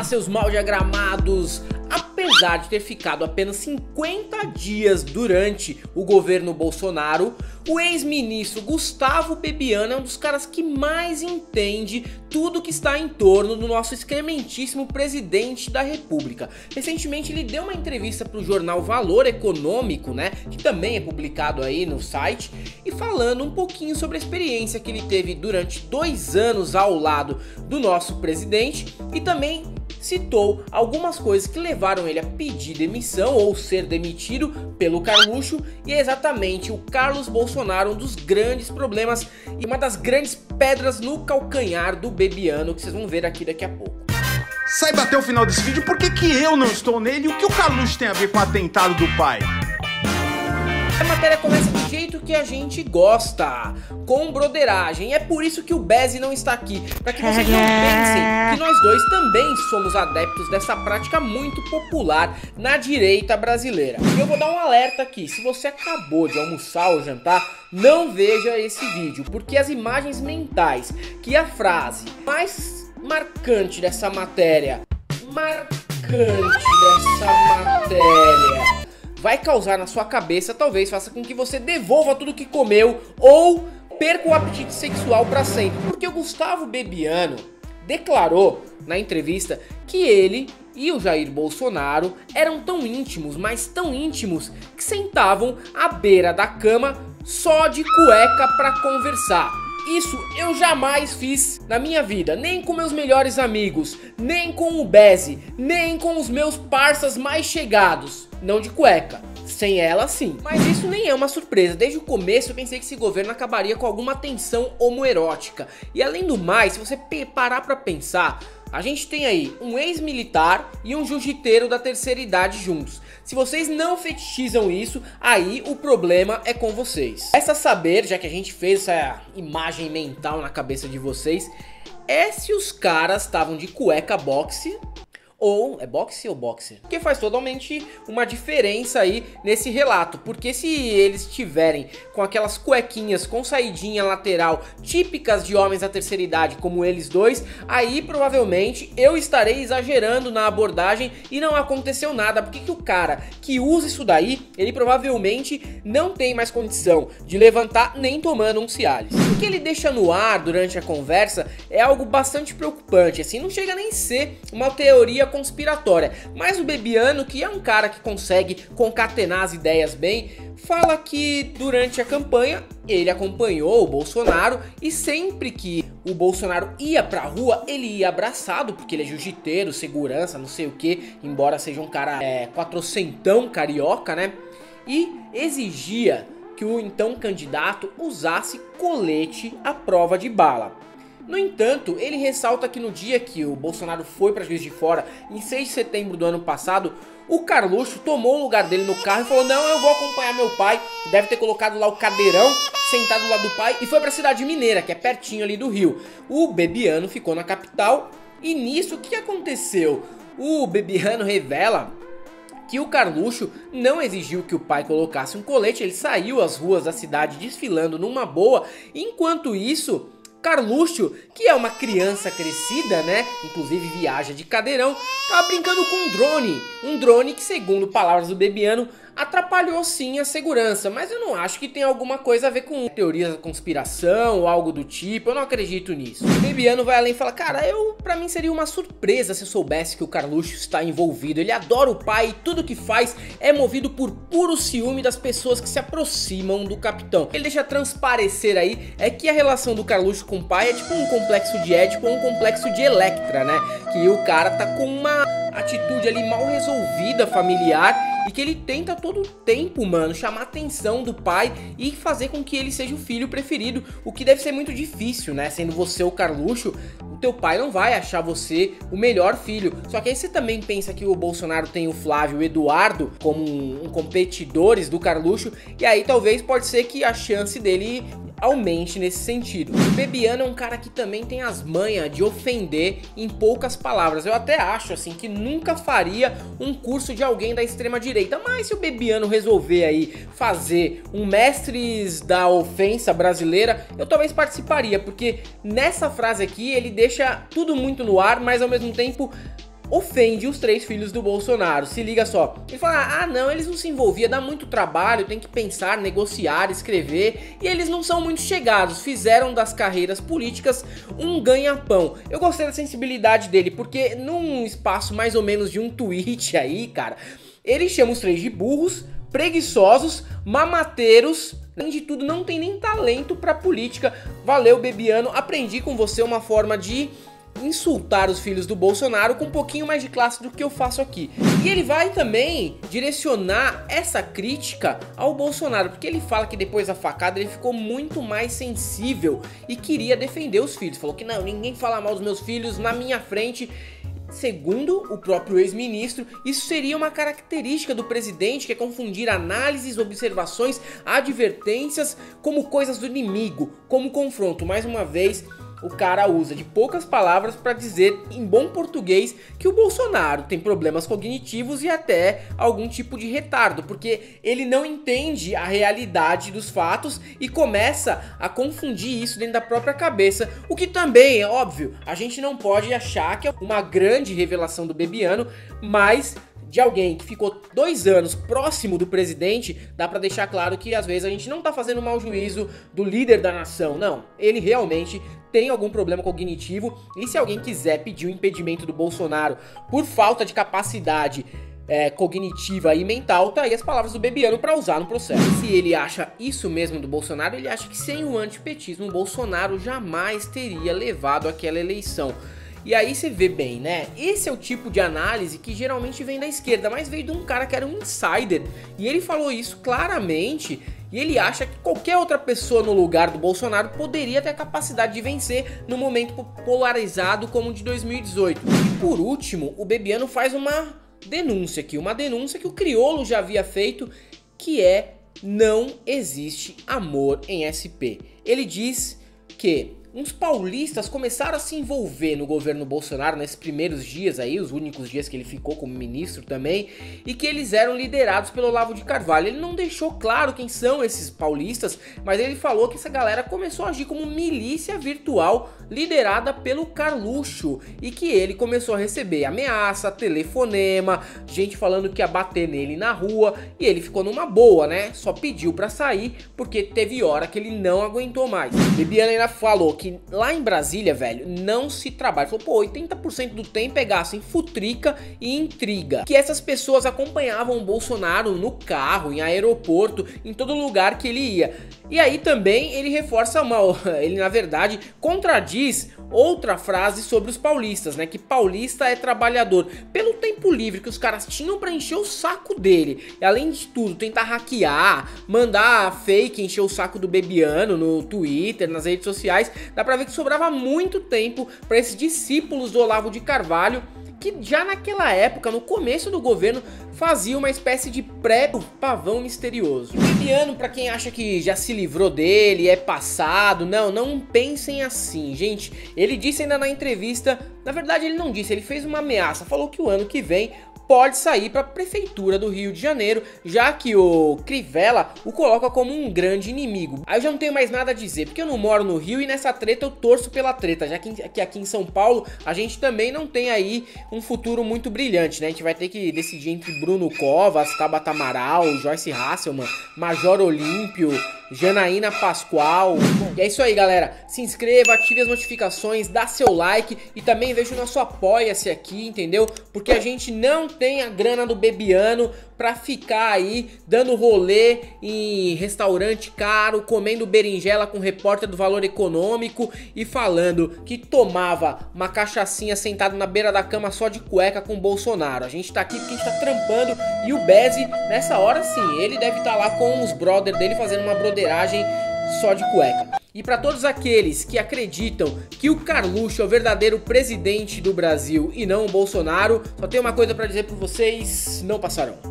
seus mal diagramados! Apesar de ter ficado apenas 50 dias durante o governo Bolsonaro, o ex-ministro Gustavo Bebiano é um dos caras que mais entende tudo que está em torno do nosso excrementíssimo presidente da República. Recentemente ele deu uma entrevista para o jornal Valor Econômico, né, que também é publicado aí no site, e falando um pouquinho sobre a experiência que ele teve durante 2 anos ao lado do nosso presidente, e também citou algumas coisas que levaram ele a pedir demissão ou ser demitido pelo Carluxo, e é exatamente o Carlos Bolsonaro um dos grandes problemas e uma das grandes pedras no calcanhar do Bebiano, que vocês vão ver aqui daqui a pouco. Saiba até o final desse vídeo por que eu não estou nele e o que o Carluxo tem a ver com o atentado do pai. A matéria começa do jeito que a gente gosta, com broderagem. É por isso que o Beze não está aqui, para que vocês não pensem que nós dois também somos adeptos dessa prática muito popular na direita brasileira. E eu vou dar um alerta aqui: se você acabou de almoçar ou jantar, não veja esse vídeo, porque as imagens mentais que a frase mais marcante dessa matéria vai causar na sua cabeça, talvez faça com que você devolva tudo que comeu ou perca o apetite sexual para sempre. Porque o Gustavo Bebiano declarou na entrevista que ele e o Jair Bolsonaro eram tão íntimos, mas tão íntimos, que sentavam à beira da cama só de cueca para conversar. Isso eu jamais fiz na minha vida, nem com meus melhores amigos, nem com o Beze, nem com os meus parças mais chegados. Não de cueca, sem ela sim. Mas isso nem é uma surpresa, desde o começo eu pensei que esse governo acabaria com alguma tensão homoerótica. E além do mais, se você parar pra pensar, a gente tem aí um ex-militar e um jiu-jiteiro da terceira idade juntos. Se vocês não fetichizam isso, aí o problema é com vocês. Resta saber, já que a gente fez essa imagem mental na cabeça de vocês, é se os caras estavam de cueca boxe. Ou, é boxe ou boxer? Porque faz totalmente uma diferença aí nesse relato. Porque se eles tiverem com aquelas cuequinhas com saidinha lateral típicas de homens da terceira idade, como eles dois, aí provavelmente eu estarei exagerando na abordagem e não aconteceu nada. Porque que o cara que usa isso daí, ele provavelmente não tem mais condição de levantar nem tomando um Cialis. O que ele deixa no ar durante a conversa é algo bastante preocupante. Assim, não chega nem a ser uma teoria conspiratória, mas o Bebiano, que é um cara que consegue concatenar as ideias bem, fala que durante a campanha ele acompanhou o Bolsonaro e sempre que o Bolsonaro ia pra rua, ele ia abraçado, porque ele é jiu-jiteiro, segurança, não sei o que, embora seja um cara quatrocentão carioca, né? E exigia que o então candidato usasse colete à prova de bala. No entanto, ele ressalta que no dia que o Bolsonaro foi para Juiz de Fora, em 6 de setembro do ano passado, o Carluxo tomou o lugar dele no carro e falou: não, eu vou acompanhar meu pai. Deve ter colocado lá o cadeirão, sentado do lado do pai, e foi para a cidade mineira, que é pertinho ali do Rio. O Bebiano ficou na capital e nisso o que aconteceu? O Bebiano revela que o Carluxo não exigiu que o pai colocasse um colete, ele saiu às ruas da cidade desfilando numa boa. Enquanto isso, Carluxo, que é uma criança crescida, né, inclusive viaja de cadeirão, tava brincando com um drone que, segundo palavras do Bebiano, atrapalhou sim a segurança, mas eu não acho que tem alguma coisa a ver com teorias da conspiração ou algo do tipo, eu não acredito nisso. O Bebiano vai além e fala: cara, pra mim seria uma surpresa se eu soubesse que o Carluxo está envolvido, ele adora o pai e tudo que faz é movido por puro ciúme das pessoas que se aproximam do capitão. Ele deixa transparecer aí que a relação do Carluxo com o pai é tipo um complexo de Édipo ou um complexo de Electra, né, que o cara tá com uma atitude ali mal resolvida familiar e que ele tenta todo o tempo, mano, chamar a atenção do pai e fazer com que ele seja o filho preferido, o que deve ser muito difícil, né? Sendo você o Carluxo, o teu pai não vai achar você o melhor filho. Só que aí você também pensa que o Bolsonaro tem o Flávio e o Eduardo como competidores do Carluxo, e aí talvez pode ser que a chance dele aumente nesse sentido. O Bebiano é um cara que também tem as manhas de ofender em poucas palavras. Eu até acho assim que nunca faria um curso de alguém da extrema direita, mas se o Bebiano resolver aí fazer um mestres da ofensa brasileira, eu talvez participaria, porque nessa frase aqui ele deixa tudo muito no ar, mas ao mesmo tempo ofende os 3 filhos do Bolsonaro. Se liga só. Ele fala, não, eles não se envolviam, dá muito trabalho, tem que pensar, negociar, escrever, e eles não são muito chegados, fizeram das carreiras políticas um ganha-pão. Eu gostei da sensibilidade dele, porque num espaço mais ou menos de um tweet aí, cara, ele chama os 3 de burros, preguiçosos, mamateiros, além de tudo não tem nem talento pra política. Valeu, Bebiano, aprendi com você uma forma de insultar os filhos do Bolsonaro com um pouquinho mais de classe do que eu faço aqui. E ele vai também direcionar essa crítica ao Bolsonaro, porque ele fala que depois da facada ele ficou muito mais sensível e queria defender os filhos. Falou que não, ninguém fala mal dos meus filhos na minha frente. Segundo o próprio ex-ministro, isso seria uma característica do presidente, que é confundir análises, observações, advertências como coisas do inimigo, como confronto. Mais uma vez, o cara usa de poucas palavras para dizer em bom português que o Bolsonaro tem problemas cognitivos e até algum tipo de retardo, porque ele não entende a realidade dos fatos e começa a confundir isso dentro da própria cabeça, o que também é óbvio, a gente não pode achar que é uma grande revelação do Bebiano, mas de alguém que ficou 2 anos próximo do presidente, dá pra deixar claro que às vezes a gente não tá fazendo mau juízo do líder da nação, não. Ele realmente tem algum problema cognitivo, e se alguém quiser pedir o impedimento do Bolsonaro por falta de capacidade cognitiva e mental, tá aí as palavras do Bebiano pra usar no processo. Se ele acha isso mesmo do Bolsonaro, ele acha que sem o antipetismo o Bolsonaro jamais teria levado aquela eleição. E aí você vê bem, né? Esse é o tipo de análise que geralmente vem da esquerda, mas veio de um cara que era um insider. E ele falou isso claramente, e ele acha que qualquer outra pessoa no lugar do Bolsonaro poderia ter a capacidade de vencer no momento polarizado como o de 2018. E por último, o Bebiano faz uma denúncia aqui, uma denúncia que o Criolo já havia feito, que é: não existe amor em SP. Ele diz que uns paulistas começaram a se envolver no governo Bolsonaro nesses primeiros dias aí, os únicos dias que ele ficou como ministro também, e que eles eram liderados pelo Olavo de Carvalho. Ele não deixou claro quem são esses paulistas, mas ele falou que essa galera começou a agir como milícia virtual liderada pelo Carluxo, e que ele começou a receber ameaça, telefonema, gente falando que ia bater nele na rua, e ele ficou numa boa, né? Só pediu pra sair porque teve hora que ele não aguentou mais. Bebiano ainda falou que lá em Brasília, velho, não se trabalha. Falou, pô, 80% do tempo é gasto em futrica e intriga. Que essas pessoas acompanhavam o Bolsonaro no carro, em aeroporto, em todo lugar que ele ia. E aí também ele reforça ele na verdade contradiz outra frase sobre os paulistas, né? Que paulista é trabalhador. Pelo tempo livre que os caras tinham pra encher o saco dele, e além de tudo, tentar hackear, mandar fake, encher o saco do Bebiano no Twitter, nas redes sociais, dá pra ver que sobrava muito tempo pra esses discípulos do Olavo de Carvalho, que já naquela época, no começo do governo, fazia uma espécie de pré-pavão misterioso. O Bebiano, pra quem acha que já se livrou dele, é passado, não pensem assim, gente. Ele disse ainda na entrevista, na verdade ele não disse, ele fez uma ameaça, falou que o ano que vem pode sair para a prefeitura do Rio de Janeiro, já que o Crivella o coloca como um grande inimigo. Aí eu já não tenho mais nada a dizer, porque eu não moro no Rio e nessa treta eu torço pela treta, já que aqui em São Paulo a gente também não tem aí um futuro muito brilhante, né? A gente vai ter que decidir entre Bruno Covas, Tabata Amaral, Joyce Hasselman, Major Olímpio, Janaína Pascoal. E é isso aí, galera. Se inscreva, ative as notificações, dá seu like e também veja o nosso apoia-se aqui, entendeu? Porque a gente não tem a grana do Bebiano pra ficar aí dando rolê em restaurante caro, comendo berinjela com repórter do Valor Econômico e falando que tomava uma cachaçinha sentado na beira da cama só de cueca com o Bolsonaro. A gente tá aqui porque a gente tá trampando e o Beze, nessa hora sim, ele deve estar lá com os brothers dele fazendo uma broderagem só de cueca. E para todos aqueles que acreditam que o Carluxo é o verdadeiro presidente do Brasil e não o Bolsonaro, só tenho uma coisa para dizer para vocês: não passarão.